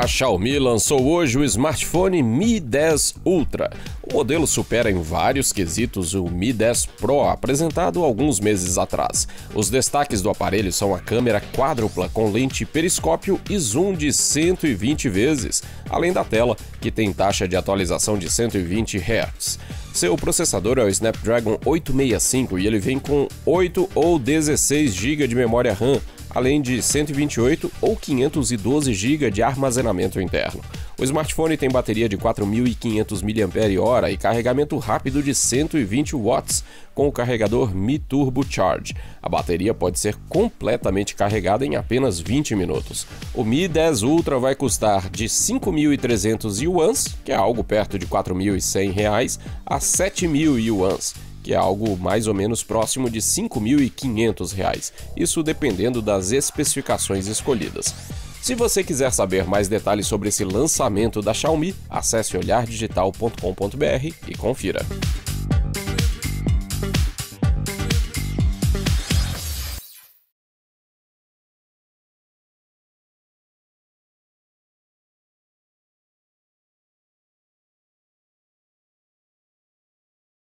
A Xiaomi lançou hoje o smartphone Mi 10 Ultra. O modelo supera em vários quesitos o Mi 10 Pro, apresentado alguns meses atrás. Os destaques do aparelho são a câmera quádrupla com lente periscópio e zoom de 120 vezes, além da tela, que tem taxa de atualização de 120 Hz. Seu processador é o Snapdragon 865 e ele vem com 8 ou 16 GB de memória RAM, além de 128 ou 512 GB de armazenamento interno. O smartphone tem bateria de 4.500 mAh e carregamento rápido de 120 watts, com o carregador Mi Turbo Charge. A bateria pode ser completamente carregada em apenas 20 minutos. O Mi 10 Ultra vai custar de 5.300 yuans, que é algo perto de R$ 4.100, a 7.000 yuans, que é algo mais ou menos próximo de R$ 5.500, isso dependendo das especificações escolhidas. Se você quiser saber mais detalhes sobre esse lançamento da Xiaomi, acesse olhardigital.com.br e confira.